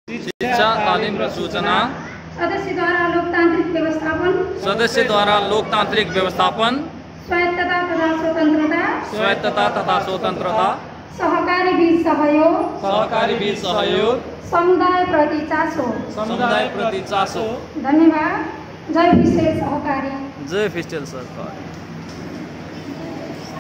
शिक्षा, तालिम र सूचना सदस्यद्वारा लोकतान्त्रिक व्यवस्थापन स्वायत्तता तथा स्वतन्त्रता सहकारी बीच सहयोग समुदाय प्रति चासो। धन्यवाद। जय फिस्टेल सहकारी। जय फिस्टेल सहकारी।